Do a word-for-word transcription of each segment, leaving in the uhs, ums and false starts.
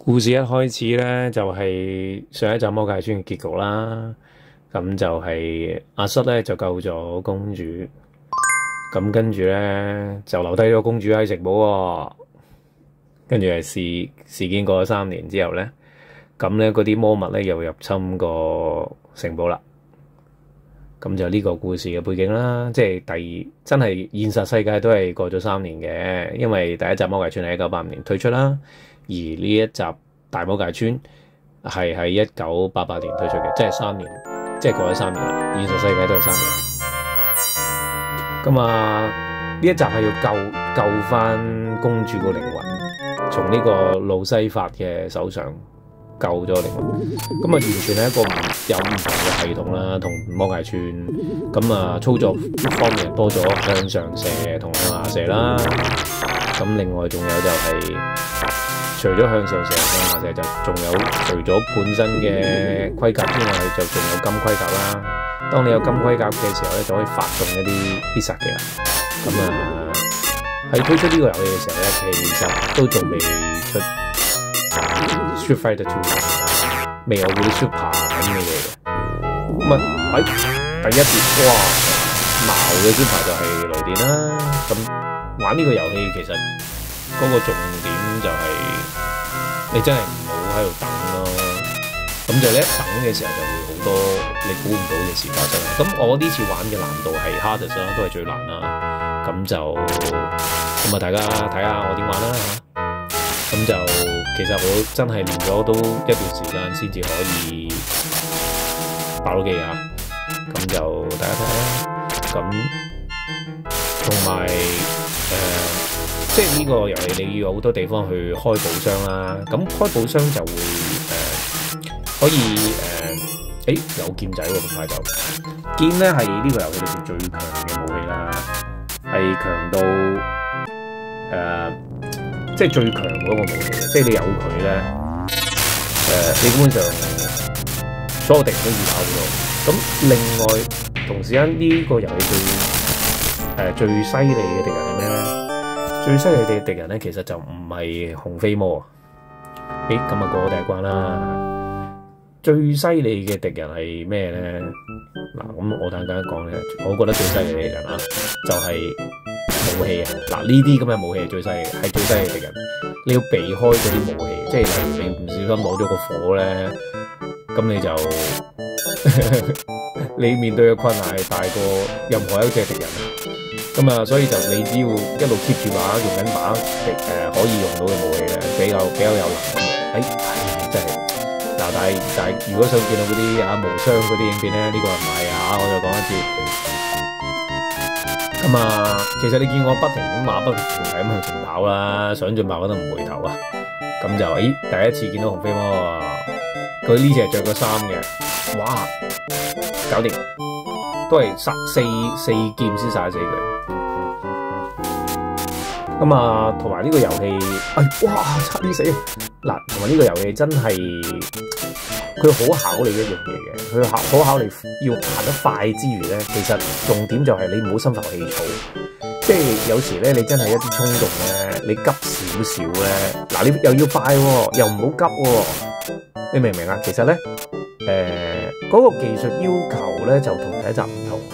故事一開始咧就係、是、上一集魔界村嘅結局啦，咁就係阿瑟咧就救咗公主，咁跟住咧就留低咗公主喺城堡喎，跟住係事事件過咗三年之後咧，咁咧嗰啲魔物咧又入侵個城堡啦，咁就呢個故事嘅背景啦，即係第二真係現實世界都係過咗三年嘅，因為第一集魔界村係一九八五年推出啦。而呢一集大魔界村係喺一九八八年推出嘅，即係三年，即係過咗三年啦。現實世界都係三年。咁啊，呢一集係要救救翻公主個靈魂，從呢個路西法嘅手上救咗靈魂。咁啊，完全係一個唔有唔同嘅系統啦，同魔界村。咁啊，操作方面多咗向上射同向下射啦。咁另外仲有就係、是。除咗向上射、向下射，就仲有除咗本身嘅盔甲之外，就仲有金盔甲啦。當你有金盔甲嘅時候咧，就可以發動一啲必殺技能。咁啊，喺推出呢個遊戲嘅時候咧，其實都仲未出 Street Fighter Two， 未有嗰啲 Super 咁嘅嘢嘅。咁啊，喺第一節哇，矛嘅 Super 就係雷電啦。咁玩呢個遊戲其實嗰個重點就係、是。你真係唔好喺度等咯，咁就你一等嘅時候就會好多你估唔到嘅事發生。咁我呢次玩嘅難度係 hardest 啦，都係最難啦。咁就咁啊，大家睇下我點玩啦嚇。咁就其實我真係練咗都一段時間先至可以爆到機啊。咁就大家睇下啦。咁同埋誒。即係呢個遊戲，你要有好多地方去開寶箱啦。咁開寶箱就會誒、呃、可以誒，誒、呃、有劍仔喎，咁快就劍咧係呢個遊戲裏邊最強嘅武器啦，係強到誒、呃、即係最強嗰個武器。即係你有佢咧，誒、呃、你基本上所有敵人都易打好多。咁另外同時間呢個遊戲最誒、呃、最犀利嘅敵人係咩咧？最犀利嘅敵人咧，其實就唔係紅飛魔。誒，咁啊過第一關啦。最犀利嘅敵人係咩咧？嗱，咁我等陣間講咧，我覺得最犀利嘅敵人啊，就係、是、武器啊。嗱，呢啲咁嘅武器係最犀利嘅，係最犀利嘅敵人。你要避開嗰啲武器，即係例如你唔小心攞咗個火咧，咁你就你面對嘅困難係大過任何一隻敵人。咁啊，所以就你只要一路 keep 住把用緊把誒、呃、可以用到嘅武器咧，比較比較有能力。誒、哎，係真係嗱，但係但係如果想見到嗰啲啊無雙嗰啲影片咧，呢、這個唔係啊，我再講一次。咁啊，其實你見我不停咁馬不停蹄咁向前跑啦，想盡辦法都唔回頭啊。咁就誒、哎、第一次見到紅飛魔啊，佢呢隻係着咗衫嘅，哇，搞掂，都係殺四四劍先殺死佢。咁啊，同埋呢個遊戲，哎，哇，差啲死！嗱，同埋呢個遊戲真係，佢好考你一樣嘢嘅，佢考好考你要行得快之餘咧，其實重點就係你唔好心浮氣躁，即係有時咧，你真係一啲衝動咧，你急少少咧，嗱，你又要快喎，又唔好急喎，你明唔明啊？其實咧，誒、呃，嗰、那個技術要求咧就同第一集唔同。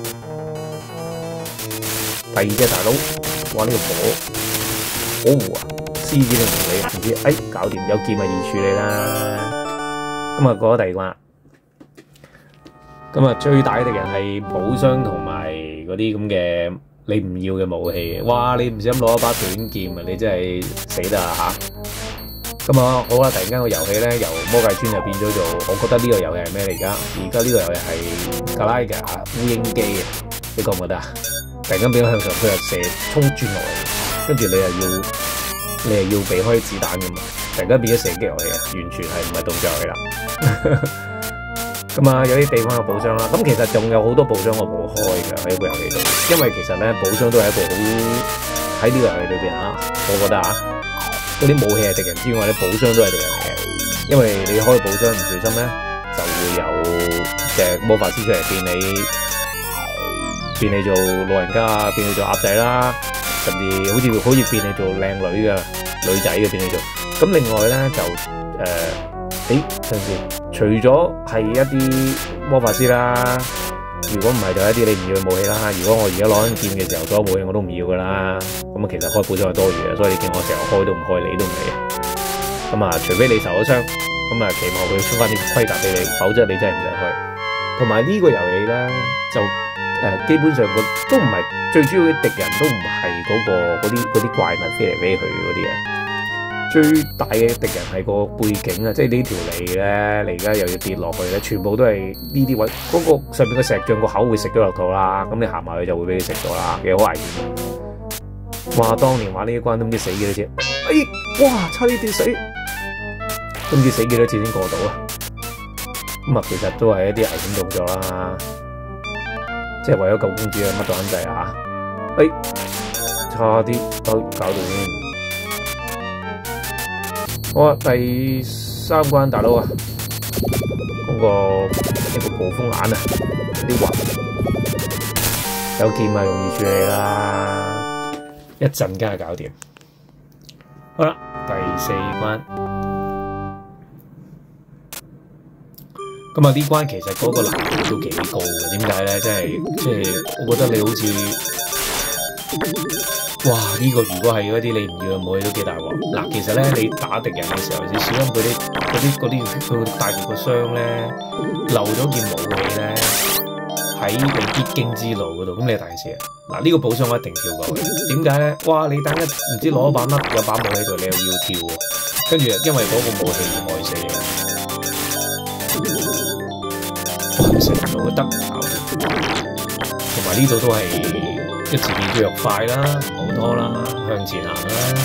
第二隻大佬。哇！呢、這個火火狐啊，獅子定唔理唔知，哎，搞掂有劍咪易處理啦。咁啊過咗第二關，咁啊最大嘅敵人係寶箱同埋嗰啲咁嘅你唔要嘅武器。哇！你唔小心攞一把短劍啊，你真係死得啊吓！咁啊好啦，突然間個遊戲咧由魔界村就變咗做，我覺得呢個遊戲係咩嚟？而家而家呢個遊戲係格拉格啊烏蠅機啊，你覺唔覺得啊？突然間俾我向上，佢又射衝轉落嚟，跟住你又要你又要避開子彈咁嘛！突然間變咗射擊遊戲啊，完全係唔係動作遊戲啦。咁啊，有啲地方有寶箱啦。咁其實仲有好多寶箱我冇開嘅喺呢個遊戲度，因為其實咧寶箱都係一部好喺呢個遊戲裏邊啊，我覺得啊，嗰啲武器係敵人之外咧，寶箱都係敵人嚟嘅。因為你開寶箱唔小心咧，就會有隻魔法師出嚟變你。變你做老人家，變你做鴨仔啦，甚至好似好似變你做靚女嘅女仔嘅變你做， 咁另外咧就誒，誒陣時除咗係一啲魔法師啦，如果唔係就係一啲你唔要嘅武器啦。如果我而家攞緊劍嘅時候，所有武器我都唔要噶啦。咁啊，其實開寶箱係多餘嘅，所以你見我成日開都唔開，你都唔理嘅。咁啊，除非你受咗傷，咁啊期望佢出翻啲盔甲俾你，否則你真係唔使開。同埋呢個遊戲咧，就誒、呃、基本上個都唔係最主要嘅敵人都唔係嗰個嗰啲嗰啲怪物飛嚟飛去嗰啲嘢。最大嘅敵人係個背景啊，即係呢條脷咧，你而家又要跌落去咧，全部都係呢啲位，嗰、嗰個上面嘅石像個口會食咗落肚啦，咁你行埋去就會俾佢食咗啦，其實好危險。哇！當年玩呢一關都唔知死幾多次，哎，哇！差啲跌死，都唔知死幾多次先過到啊！咁啊，其實都係一啲危險動作啦，即係為咗救公主啊，乜都肯制啊！哎，差啲都搞到先。好啊，第三關大佬啊，嗰、那個一、這個暴風眼啊，啲雲有劍啊，容易處理啦，一陣間就搞掂。好啦，第四關，咁啊呢關其實嗰個難度都幾高嘅，點解咧？即係即係，我覺得你好似。哇！呢、這個如果係嗰啲你唔要嘅武器都幾大鑊。嗱，其實咧你打敵人嘅時候，你小心佢啲嗰啲嗰啲佢帶住個箱咧，漏咗件武器咧喺你必經之路嗰度，咁你大事啊！嗱，呢個寶箱我一定跳過去。點解咧？哇！你等一唔知攞把乜有把武器喺度，你又要跳喎，跟住因為嗰個武器而害死你。哇！成日都得搞掂，同埋呢度都係。一次變咗肉快啦，唔好拖啦，向前行啦。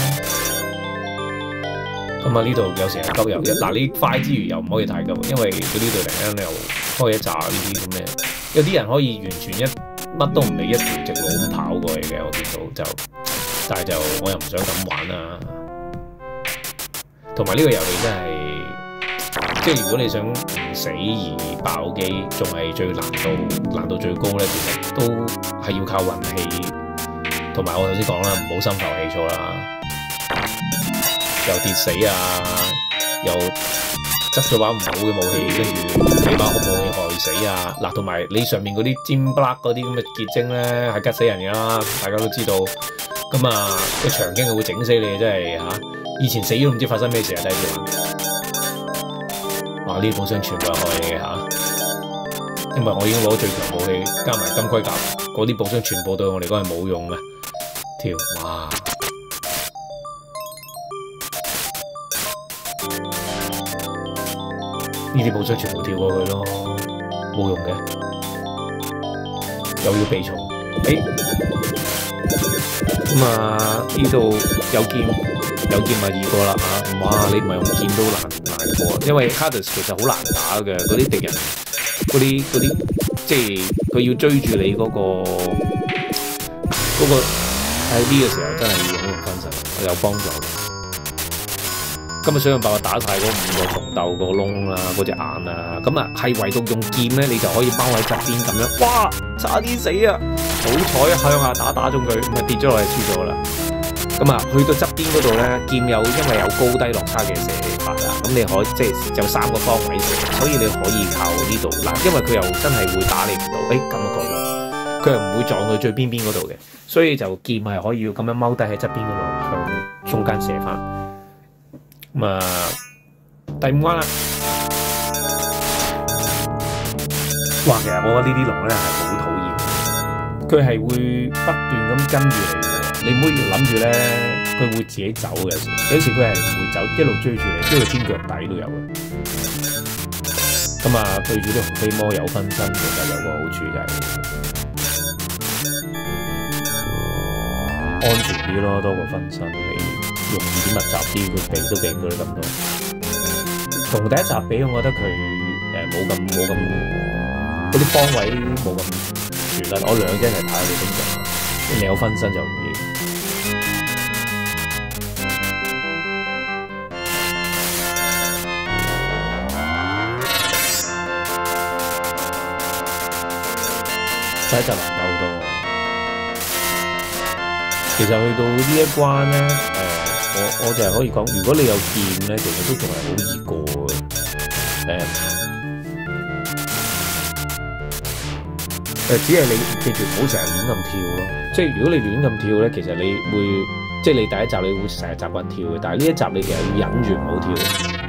咁啊呢度有時係急又嗱，你快之餘又唔可以太急，因為佢呢度突然間又開一紮呢啲咁嘅，有啲人可以完全一乜都唔理一條直路咁跑過去嘅，我見到就，但係就我又唔想咁玩啊。同埋呢個遊戲真係，即係如果你想唔死而爆機，仲係最難度難度最高咧，其實都係要靠運氣，同埋我頭先講啦，唔好心浮氣躁啦，又跌死啊，又執咗把唔好嘅武器，跟住俾把好武器害死啊！嗱，同埋你上面嗰啲尖不甩嗰啲咁嘅結晶咧，係吉死人㗎啦，大家都知道。咁啊，個長經係會整死你，真係嚇！以前死都唔知發生咩事啊，睇住。哇！呢啲寶箱全部係害你嘅嚇，因為我已經攞最強武器，加埋金盔甲，嗰啲寶箱全部對我嚟講係冇用嘅。跳，哇！呢啲寶箱全部跳過去咯，冇用嘅，又要避蟲。誒，咁啊呢度有劍。有劍咪易過啦嚇，哇！你唔係用劍都難難過，因為 Hades 其實好難打嘅，嗰啲敵人，嗰啲嗰啲，即係佢要追住你嗰、嗰個嗰、嗰個喺呢個時候真係要好用分神，有幫助嘅。今日想用辦法打晒嗰五個蟲竇個窿啦，嗰隻眼啊，咁啊係唯獨用劍咧，你就可以包喺側邊咁樣，哇！差啲死啊！好彩向下打打中佢，咁啊跌咗落嚟輸咗啦。咁啊，去到側邊嗰度咧，劍有因為有高低落差嘅射法啊，咁你可以即係有三個方位射，所以你可以靠呢度嗱，因為佢又真係會打你唔到，誒咁就過咗，佢又唔會撞到最邊邊嗰度嘅，所以就劍係可以咁樣踎低喺側邊嗰度向中間射翻。咁啊，第五關啦，哇！其實我覺得呢啲龍咧係好討厭，佢係會不斷咁跟住你。你唔好諗住咧，佢會自己走嘅，有時佢係唔會走，一路追住你，因為天腳底都有嘅。咁啊，對住啲紅飛魔有分身，其實有個好處就係安全啲咯，多過分身，你容易啲密集啲，佢避都避唔到你咁多。同第一集比，我覺得佢誒冇咁冇咁嗰啲方位冇咁全啦，我兩隻一齊打你正常，你有分身就唔易。第一集難鬥好多，其實去到呢一關咧，誒、呃， 我我就係可以講，如果你有劍咧，其實都仲係好易過嘅。誒、誒，只係你記住唔好成日亂咁跳咯。即係如果你亂咁跳咧，其實你會即係你第一集你會成日習慣跳嘅，但係呢一集你其實要忍住唔好跳。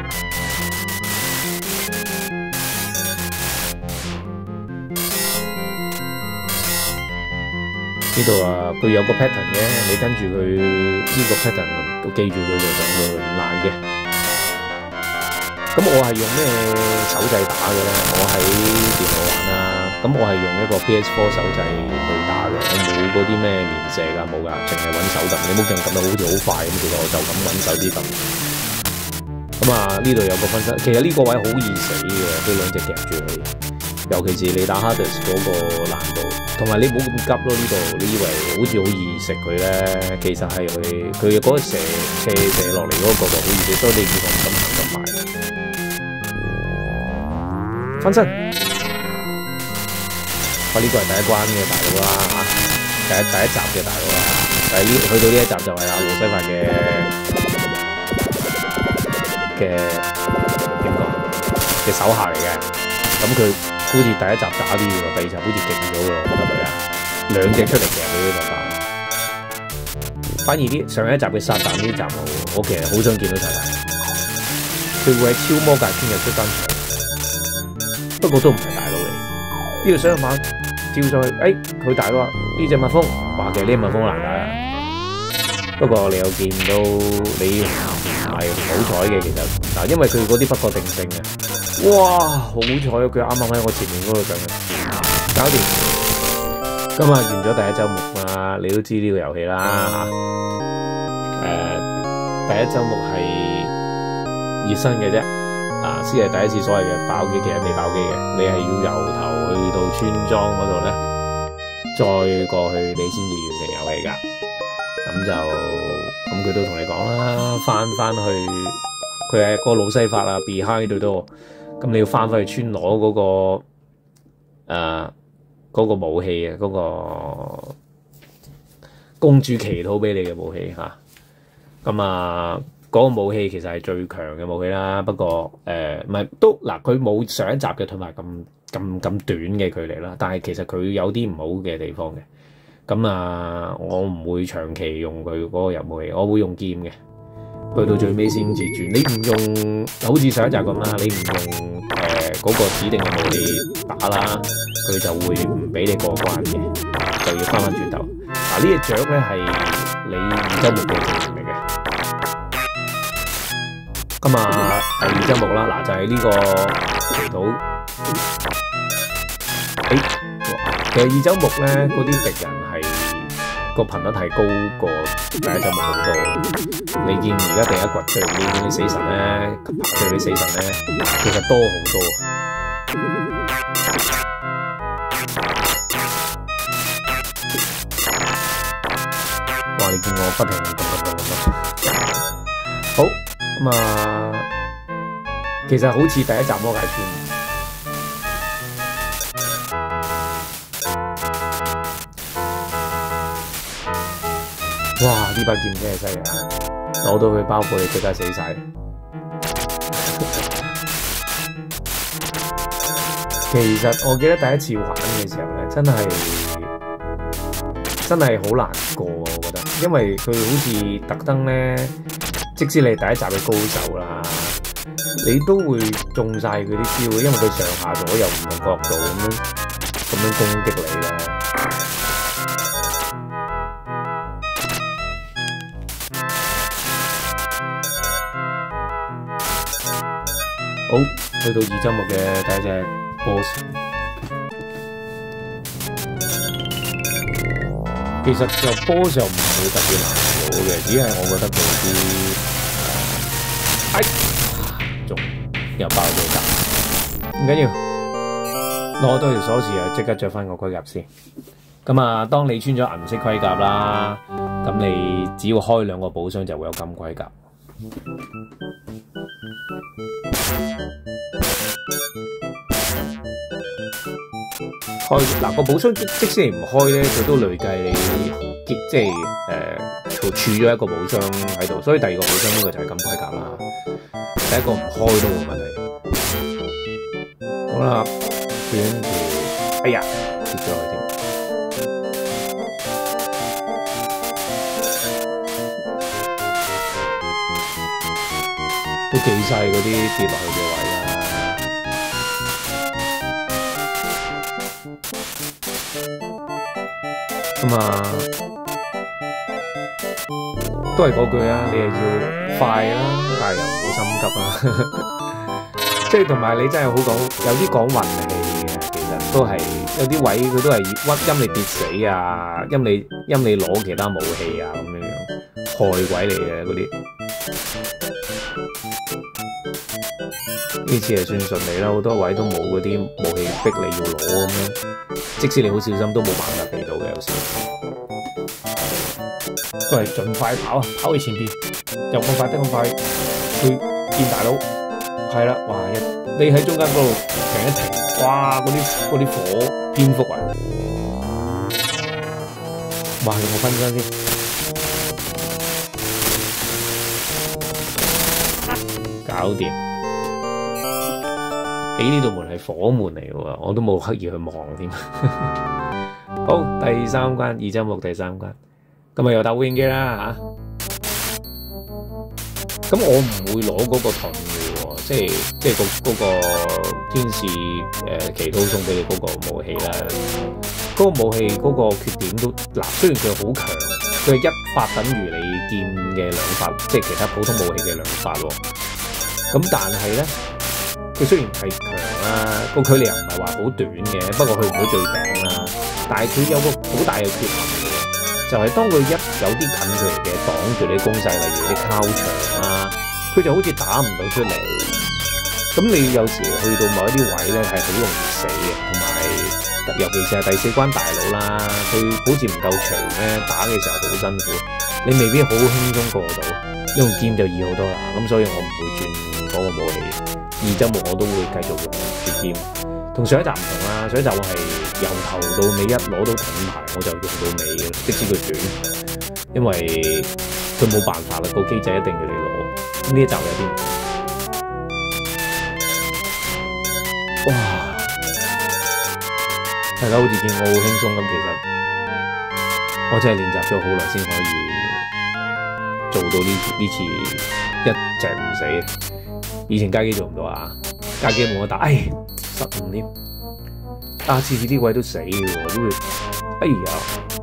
呢度啊，佢有個 pattern 嘅，你跟住佢呢個 pattern，都記住佢就上到唔難嘅。咁我係用咩手掣打嘅咧？我喺電腦玩啦，咁我係用一個 P S 四 手掣去打嘅，我冇嗰啲咩連射噶，冇噶，淨係揾手撳。你冇見撳到好似好快咁，其實我就咁揾手指撳。咁啊，呢度有個分身，其實呢個位好易死嘅，佢兩隻夾住你。尤其是你打 Hades 嗰個難度，同埋你唔好咁急咯。呢度你以為好似好易食佢咧，其實係佢佢嗰個射斜射落嚟嗰個就好易食，所以你要咁咁行咁埋。分身，我呢個係第一關嘅大佬啦嚇，第一第一集嘅大佬啦。但係呢去到呢一集就係阿路西法嘅嘅點講嘅手下嚟嘅，咁佢。好似第一集渣啲喎，第二集好似勁咗喎，我覺得佢啊，兩隻出嚟夾佢呢個法。反而啲上一集嘅撒旦呢集我我其實好想見到撒旦，佢會喺超魔界篇入出翻場，不過都唔係大佬嚟。呢個雙馬照上去，誒佢大佬話呢隻蜜蜂，話嘅呢隻蜜蜂難打啊。不過你又見到你唔係好彩嘅，其實嗱，因為佢嗰啲不確定性啊。哇，好彩佢啱啱喺我前面嗰度上嘅，搞掂。今日完咗第一周目啦，你都知呢個遊戲啦吓。誒、呃，第一周目係熱身嘅啫，啊，先係第一次所謂嘅爆機，其實未爆機嘅，你係要由頭去到村莊嗰度咧，再過去你先至完成遊戲噶。咁就咁佢都同你講啦，翻翻去佢係個老西法啊 ，behind 度都。咁你要翻返去村攞嗰、那個誒嗰、呃那個武器啊，嗰、那個公主祈禱俾你嘅武器嚇。咁啊，嗰、那個武器其實係最強嘅武器啦。不過誒唔係都嗱，佢冇上一集嘅盾牌咁咁咁短嘅距離啦。但係其實佢有啲唔好嘅地方嘅。咁啊，我唔會長期用佢嗰個入武器，我會用劍嘅。去到最尾先至轉，你唔用好似上一集咁啦，你唔用誒嗰、呃那個指定嘅武器打啦，佢就會唔俾你過關嘅，就要翻翻轉頭。嗱、啊、呢隻雀咧係你二周目嘅技能嚟嘅。咁啊第二周目啦，嗱、啊、就係、是、呢個祈禱。誒、欸，其實二周目咧嗰啲敵人係。個頻率係高過第一周目好多，你見而家第一掘出嚟啲死神咧，爬出嚟啲死神咧，其實多好多。哇！你見我不停咁咁咁咁。好咁啊，其實好似第一集魔界村。哇！呢把劍真係犀利啊！攞到佢包括你即刻死晒。其實我記得第一次玩嘅時候咧，真係真係好難過啊！我覺得，因為佢好似特登咧，即使你第一集嘅高手啦，你都會中晒佢啲招，因為佢上下左右唔同角度咁樣咁樣攻擊你咧。好，去到二周目嘅第一隻 boss， 其實就 boss 又唔會特別難做嘅，只係我覺得佢啲，哎，仲又爆咗架，唔緊要，攞多條鎖匙啊，即刻着翻個盔甲先。咁啊，當你穿咗銀色盔甲啦，咁你只要開兩個寶箱就會有金盔甲。開嗱個寶箱即即使唔開咧，佢都累計你即係誒儲儲咗一個寶箱喺度，所以第二個寶箱呢個就係金盔甲啦。第一個唔開都冇問題。好啦，跟住，哎呀，跌咗落去添。都記晒嗰啲跌落去嘅位啦。咁啊，都係嗰句啊，你係要快啦，但係又唔好心急啦。即係同埋你真係好講，有啲講運氣嘅，其實都係有啲位佢都係屈陰你跌死啊，陰你陰你攞其他武器啊咁樣樣，害鬼嚟嘅嗰啲。呢次係算順利啦，好多位都冇嗰啲武器逼你要攞咁樣，即使你好小心都冇辦法避到嘅，有時都係盡快跑啊，跑去前邊，有咁快得咁快去見大佬，係啦，哇！一你喺中間嗰度停一停，哇！嗰啲嗰啲火蝙蝠啊，哇！有冇分身先？搞掂。咦？呢度門係火門嚟嘅喎，我都冇刻意去望添。好，第三關，二周目第三關，咁咪又打無影機啦嚇。咁我唔會攞嗰個盾嘅喎，即係即係、嗰個嗰、嗰個天使誒祈禱送俾你嗰個武器啦。嗰、嗰個武器嗰個缺點都嗱，雖然佢好強，佢係一發等於你劍嘅兩發，即係其他普通武器嘅兩發喎。咁但係咧。佢雖然係強啦，個距離又唔係話好短嘅，不過去唔到最頂啦。但係佢有個好大嘅缺陷嘅，就係、是、當佢一有啲近距離嘅擋住你攻勢，例如啲靠牆啦，佢就好似打唔到出嚟。咁你有時去到某一啲位咧，係好容易死嘅，同埋尤其是係第四關大佬啦，佢好似唔夠長咧，打嘅時候好辛苦，你未必好輕鬆過到。用劍就易好多啦，咁所以我唔會轉嗰個武器。二周目我都會繼續用住劍，同上一集唔同啦。上一集我係由頭到尾一攞到盾牌我就用到尾嘅，即使佢短，因為佢冇辦法啦，個機制一定要你攞。呢一集有啲唔同，哇！大家好似見我好輕鬆咁，其實我真係練習咗好耐先可以做到呢呢次一隻唔死。以前街機做唔到啊，街機冇得打，哎，失誤添，啊次次啲位都死嘅喎，都會，哎呀，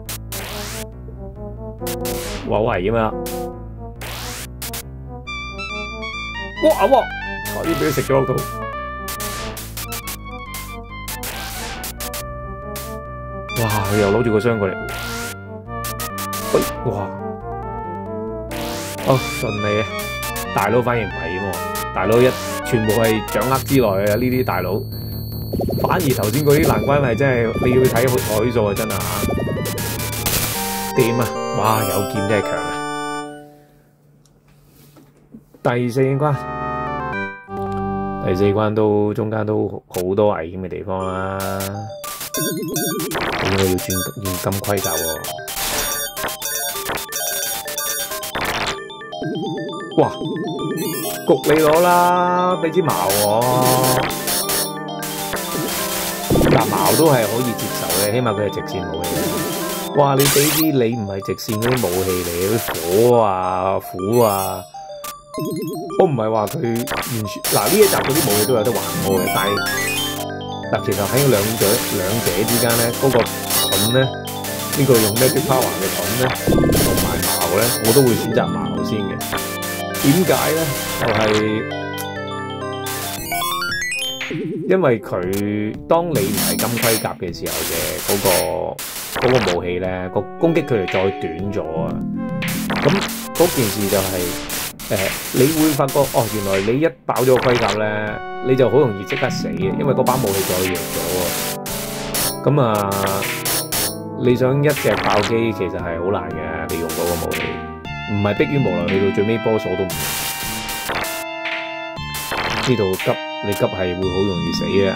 哇好危險啊！哇哇，差啲俾佢食咗落肚，哇佢又攞住個箱過嚟，喂，哇，哦順利啊，大佬反應唔係喎。大佬一全部係掌握之內嘅呢啲大佬，反而頭先嗰啲難關係真係你要睇海數啊，真係嚇掂啊！哇，有劍真係強啊！第四關，第四關都中間都好多危險嘅地方啦，應該要轉轉金盔甲喎！哇！焗你攞啦，俾支矛我，但矛都係可以接受嘅，起碼佢係直線武器。哇！你俾啲你唔係直線嗰啲武器嚟，啲火啊、斧啊，我唔係話佢完全嗱呢一集嗰啲武器都有得還我嘅，但係嗱其實喺兩者兩者之間咧，嗰、那個盾咧，呢、這個用 Magic Power 嘅盾咧，同埋矛咧，我都會選擇矛先嘅。點解咧？就係、是、因為佢當你唔係金盔甲嘅時候嘅嗰、那個嗰、那個武器咧，個攻擊距離再短咗啊！咁嗰件事就係、是、誒、呃，你會發覺哦，原來你一爆咗個盔甲咧，你就好容易即刻死嘅，因為嗰把武器再弱咗啊！咁啊，你想一隻爆機其實係好難嘅，你用嗰個武器。唔係逼於無奈，去到最尾波數都唔呢度急，你急係會好容易死嘅。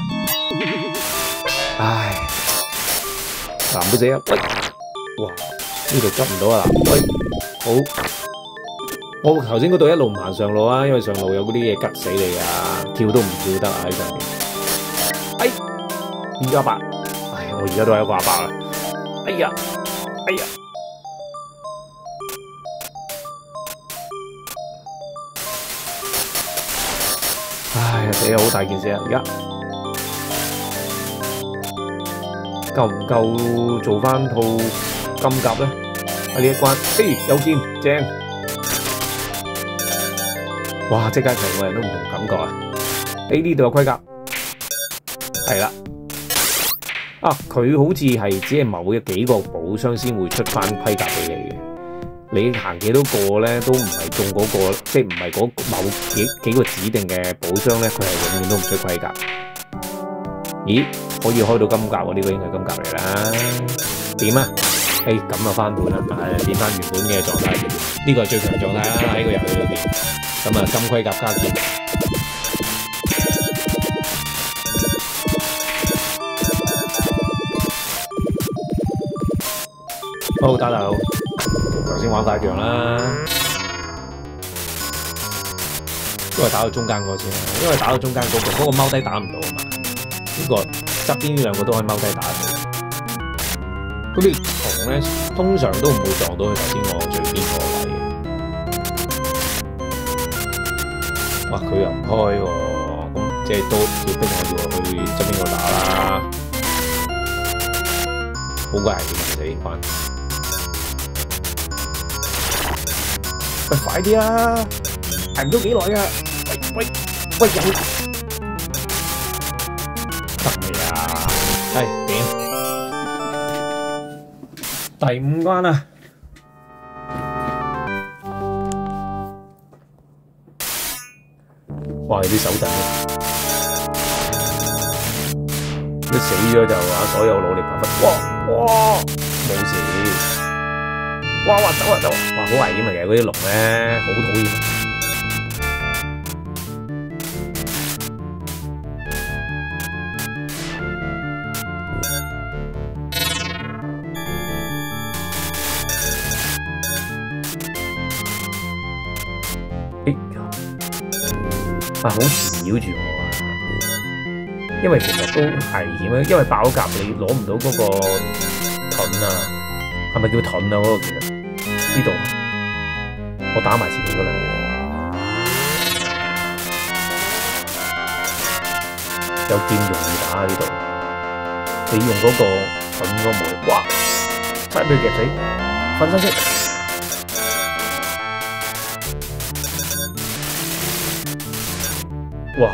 唉，嗱唔好死啊！喂，哇，呢度急唔到啊！喂， 好，我頭先嗰度一路唔行上路啊，因為上路有嗰啲嘢吉死你啊，跳都唔跳得啊喺上面。哎，二加八，唉，我而家都係一個阿伯啦。哎呀，哎呀，唉，死啦，好大件事啊！而家夠唔夠做翻套金甲咧？喺呢一關，哎，有劍正，哇！即刻成個人都唔同感覺啊！哎，呢度有盔甲，係啦。啊！佢好似係只係某幾個寶箱先會出翻盔甲俾你嘅，你行幾多個咧都唔係中嗰、嗰個，即係唔係嗰某幾幾個指定嘅寶箱咧，佢係永遠都唔出盔甲。咦？可以開到金甲喎？呢、呢個應該係金甲嚟啦。點啊？誒咁啊翻本啦，誒變翻原本嘅狀態。呢、呢個係最強狀態啦喺個遊戲裏邊。咁啊金盔甲加劍。好打大佬，頭先玩快強啦，因為打到中間嗰個先，因為打到中間嗰、嗰個，嗰、嗰個踎低打唔到啊嘛。呢、呢個側邊呢兩個都可以踎低打到。嗰啲蟲咧，通常都唔會撞到佢頭先我最邊個位嘅。哇！佢又唔開喎，咁即係都要逼我要去側邊度打啦。好鬼危險啊！呢關。喂，快啲啦！捱唔到幾耐㗎！喂喂喂，有得未啊？係點？第五關啦！哇！有啲手震嘅，一死咗就話所有努力白費。哇哇，冇事。哇哇走啊走啊！哇好危險啊！其實嗰啲龍咧好討厭。哎呀，啊好纏繞住我啊！因為其實都危險啊，因為爆甲你攞唔到嗰個盾啊，係咪叫盾啊？嗰、嗰個其實。呢度，我打埋前面嗰兩嘢，有劍容易打啊！呢度，你用嗰個盾嗰個門，哇！快俾佢夾死，瞓身先。哇！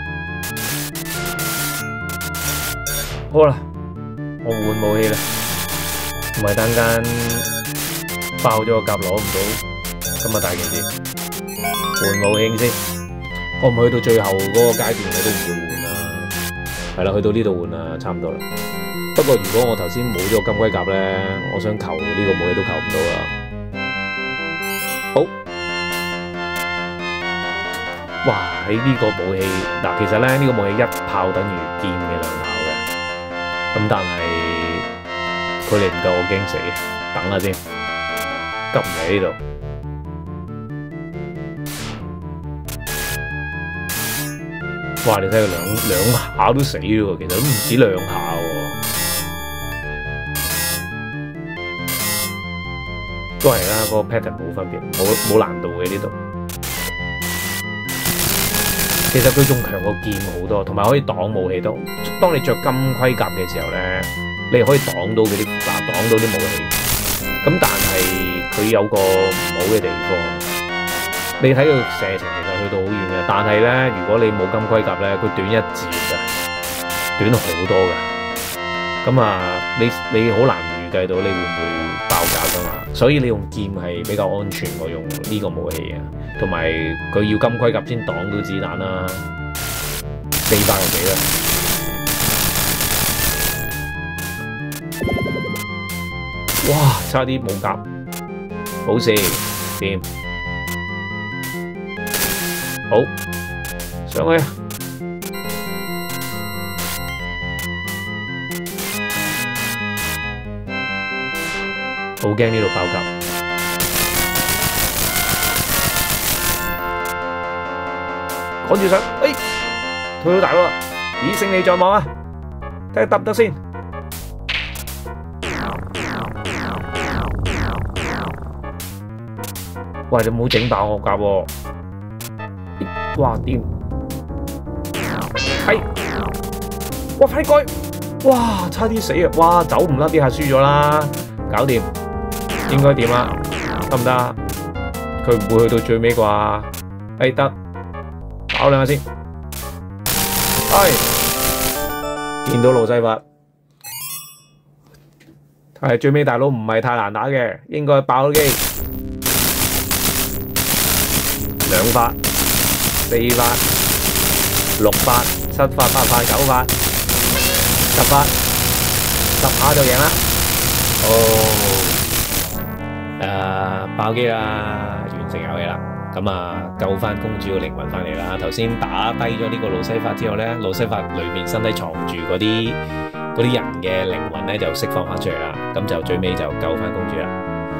好啦，我換武器啦，唔係單間。爆咗個甲攞唔到，咁啊大件事，換武器先。我唔去到最後嗰個階段，我都唔會換啦。係啦，去到呢度換啦，差唔多啦。不過如果我頭先冇咗個金盔甲咧，我想求呢個武器都求唔到啦。好，哇！喺呢個武器嗱，其實咧呢、呢個武器一炮等於劍嘅兩炮嘅，咁但係佢哋唔夠我驚死，等下先。急唔嚟呢度，哇！你睇佢兩兩下都死喎，其實都唔止兩下喎，都係啦，嗰個 pattern 冇分別，冇冇難度嘅呢度。其實佢仲強過劍好多，同埋可以擋武器都。當你着金盔甲嘅時候咧，你可以擋到嗰啲嗱，擋到啲武器。咁但係佢有個唔好嘅地方，你睇佢射程其實去到好遠嘅，但係咧如果你冇金盔甲咧，佢短一截㗎，短好多㗎。咁啊，你你好難預計到你會唔會爆甲㗎嘛？所以你用劍係比較安全過用呢個武器啊，同埋佢要金盔甲先擋到子彈啦，四百個幾啦。哇！差啲冇甲，好事，掂，好上去啊！好驚呢度爆甲， 趕住上，哎，推到大佬啦！咦，勝利在望啊！睇下得唔得先？喂，你唔好整爆我架喎！哇，掂！係，哇，快改！哇，差啲死啊！哇，走唔甩啲下輸咗啦，搞掂，應該掂啦，得唔得？佢唔會去到最尾啩？哎，得，跑兩下先。哎，見到路西法，係最尾大佬唔係太難打嘅，應該爆咗機。兩發、四發、六發、七發、八發、九發、十發，十下就贏啦！哦，誒，爆機啦，完成遊戲啦！咁啊，救翻公主嘅靈魂翻嚟啦！頭先打低咗呢個路西法之後咧，路西法裏面身體藏住嗰啲嗰啲人嘅靈魂咧就釋放翻出嚟啦！咁就最尾就救翻公主啦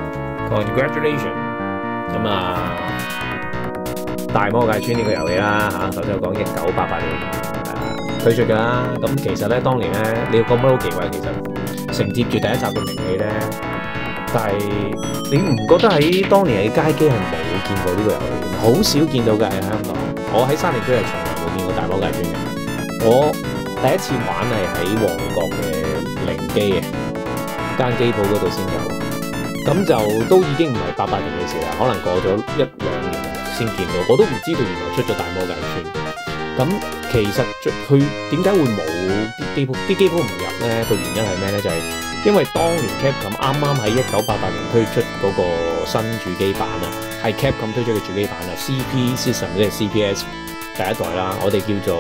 ！Congratulations！ 咁啊〜大魔界村呢個遊戲啦嚇，首先我講一九八八年誒推出㗎啦。咁其實咧，當年咧，你要講乜都奇怪，其實承接住第一集嘅名氣咧，但係你唔覺得喺當年喺街機係冇見過呢個遊戲，好少見到嘅喺香港。我喺沙田區係從來冇見過大魔界村嘅。我第一次玩係喺旺角嘅零機嘅間機鋪嗰度先有，咁就都已經唔係八八年嘅事啦，可能過咗一兩年。先見到，我都唔知道原來出咗大魔界村。咁其實佢點解會冇啲機鋪？啲機鋪唔入咧？個原因係咩咧？就係、是、因為當年 Capcom 啱啱喺一九八八年推出嗰個新主機版啊，係 Capcom 推出嘅主機版啊 ，C P System 即係 C P S 第一代啦，我哋叫做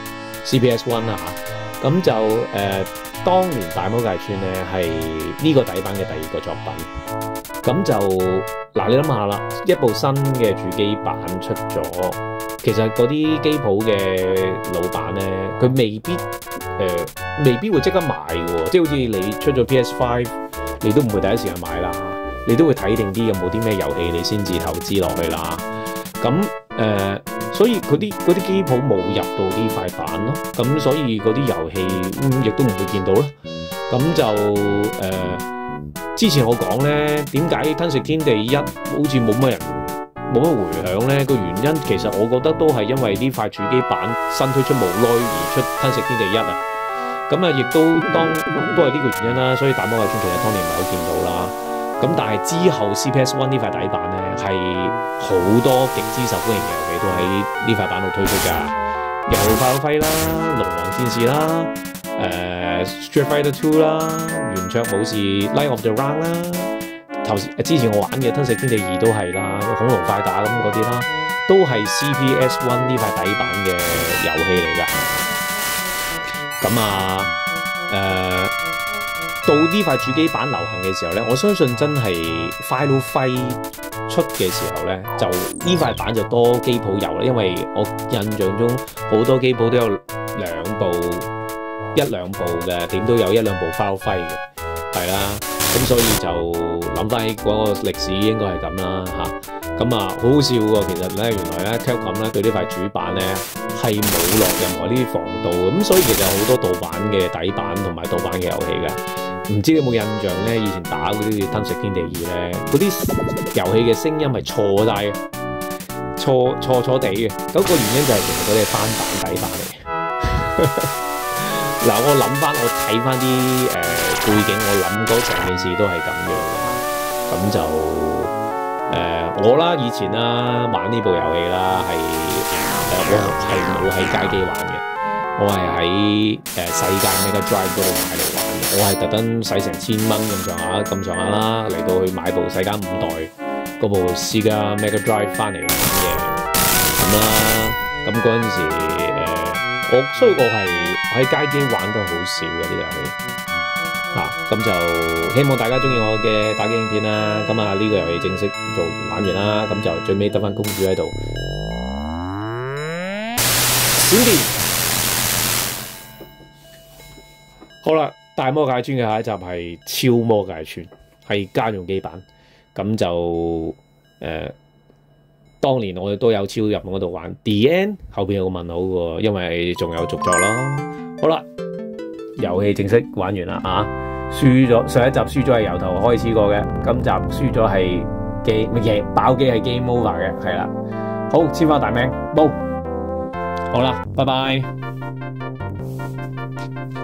C P S One 啊嚇。咁就誒、呃，當年大魔界村咧係呢個底版嘅第二個作品。咁就嗱，你諗下啦，一部新嘅主機版出咗，其實嗰啲機鋪嘅老闆咧，佢未必誒、呃，未必會即刻買嘅，即係好似你出咗 P S 五，你都唔會第一時間買啦，你都會睇定啲有冇啲咩遊戲，你先至投資落去啦。咁誒、呃，所以嗰啲嗰啲機鋪冇入到呢塊版咯，咁所以嗰啲遊戲亦都唔會見到咯。咁就誒。呃之前我講咧，點解《吞食天地一》好似冇乜人冇乜迴響咧？個原因其實我覺得都係因為呢塊主機版新推出冇耐而出《吞食天地一》啊，咁啊亦都當都係呢個原因啦。所以大魔界村其實當年唔係好見到啦。咁但係之後 C P S One 呢塊底版咧係好多極之受歡迎嘅遊戲都喺呢塊版度推出㗎，有《快樂輝》啦，《龍王戰士》啦。誒、uh, Street Fighter Two 啦，圓桌武士 Light of the Round 啦，頭之前我玩嘅吞食天地二都係啦，恐龍快打咁嗰啲啦，都係 C P S One 呢塊底版嘅遊戲嚟㗎。咁啊，誒、呃、到呢塊主機版流行嘅時候咧，我相信真係 Final Fight 出嘅時候咧，就呢塊版就多機鋪有啦，因為我印象中好多機鋪都有兩部。一兩部嘅，點都有一兩部Final Fight嘅，係啦，咁所以就諗翻起嗰個歷史應該係咁啦嚇，咁啊好好笑喎，其實咧原來咧 Capcom 咧對呢塊主板咧係冇落任何呢啲防盜，咁所以其實有好多盜版嘅底版同埋盜版嘅遊戲㗎，唔知你有冇印象咧？以前打嗰啲吞食天地二咧，嗰啲遊戲嘅聲音係錯晒嘅，錯錯錯地嘅，嗰、那個原因就係其實嗰啲係翻版底版嚟。嗱，我諗翻，我睇翻啲誒背景，我諗嗰成件事都係咁樣嘅，咁就誒、呃、我啦，以前啦玩呢部遊戲啦，係誒我係冇喺街機玩嘅，我係喺誒世界 Mega Drive 嗰度買嚟玩嘅，我係特登使成千蚊咁上下咁上下啦，嚟到去買部世界五代嗰部 Sega Mega Drive 翻嚟玩嘅，咁啦，咁嗰陣時。我所以我係喺街機玩得好少嘅呢個遊戲，啊咁就希望大家中意我嘅打機影片啦。咁啊呢個遊戲正式做玩完啦，咁就最尾得翻公主喺度。閃電，好啦，大魔界村嘅下一集係超魔界村，係家用機版，咁就誒當年我哋都有超入嗰度玩 The End， 後邊有個問號嘅，因為仲有續作咯。好啦，遊戲正式玩完啦啊！輸咗上一集輸咗係由頭開始過嘅，今集輸咗係機乜嘢爆機係 game over 嘅，係啦。好，簽翻大名，冇。好啦，拜拜。